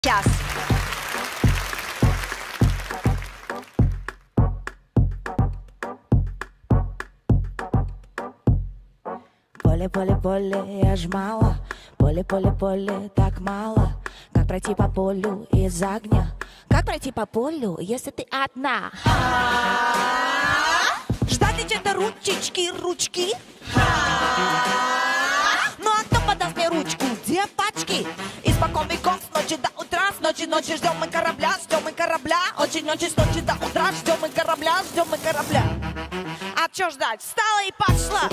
Сейчас. Поле, поле, поле, я ж мало. Поле, поле, поле, так мало. Как пройти по полю из огня? Как пройти по полю, если ты одна? Ждать где-то ручечки, ручки. Ну а кто подаст мне ручку, девочки? Испокон веков, с ночи до утра, с ночи ночи ждем мы корабля, очень ночи с ночи до утра, ждем мы корабля, ждем мы корабля. А чё ждать? Встала и пошла.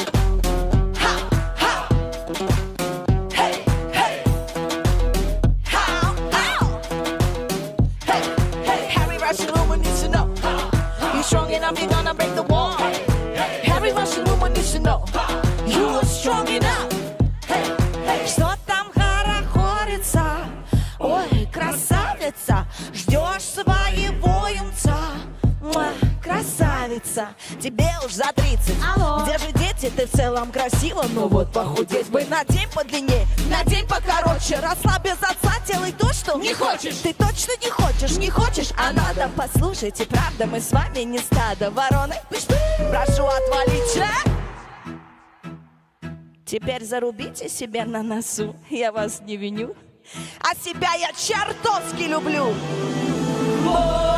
Hey, hey. How, how? Hey, hey. Harry Russian woman needs to know. You strong enough, you're gonna break the wall. Harry Russian woman needs to know. You are strong enough. Что там хорохорится? Ой, красавица, ждешь своего юнца. Красавица, тебе уж за 30. Алло. Где же дети? Ты в целом красива. Ну вот похудеть бы на день подлиннее, на день покороче. Росла без отца, делай то, что не хочешь. Ты точно не хочешь, не хочешь, а надо. Послушайте, правда, мы с вами не стадо вороны. Прошу отвалить. Теперь зарубите себе на носу, я вас не виню, а себя я чертовски люблю.